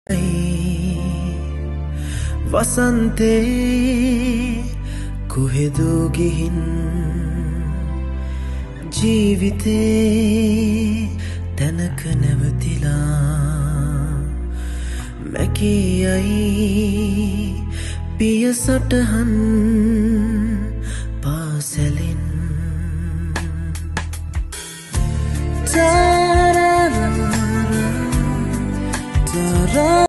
වසන්තේ කොහෙදෝ ගිහින් ජීවිතේ තැනක නැවතිලා මැකියයි පිය සටහන් පාසැලෙන් තරරා